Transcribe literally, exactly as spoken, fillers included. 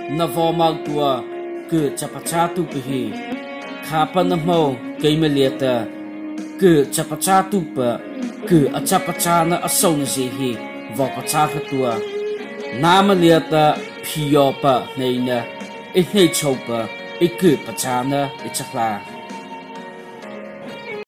na vo mau tua cứ chapa cha tu pi khapa na mo ke me lieta cứ chapa cha tu pa cứ a chapa cha na aso na si hi vo pa cha tua na ma lieta phio pa nei na e hnei chhôhpa e cứ pa cha na e chakla